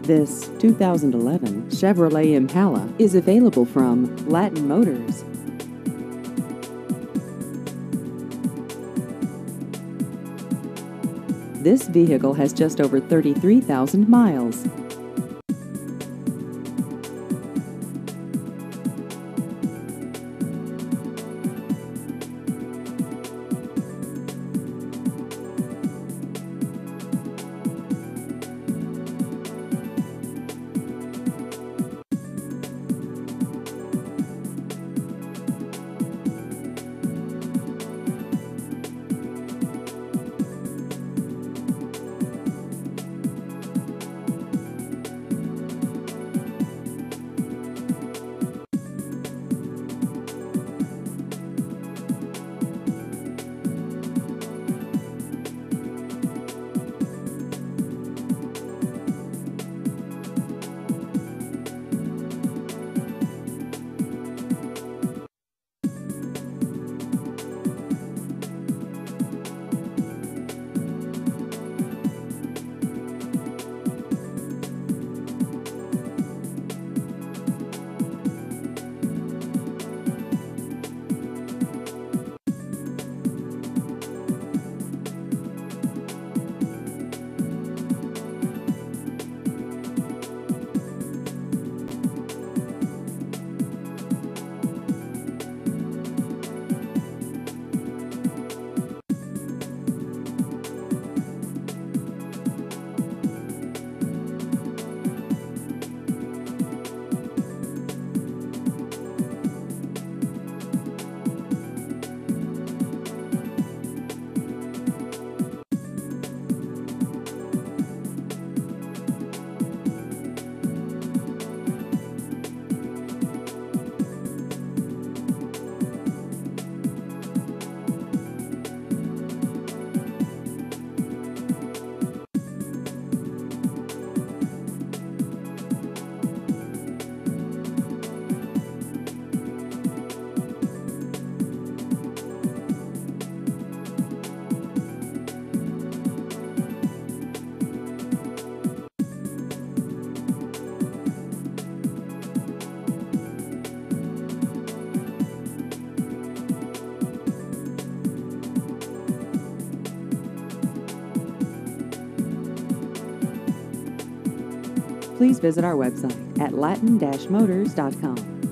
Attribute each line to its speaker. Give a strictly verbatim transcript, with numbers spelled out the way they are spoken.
Speaker 1: This two thousand eleven Chevrolet Impala is available from Latin Motors. This vehicle has just over thirty-three thousand miles. Please visit our website at latin dash motors dot com.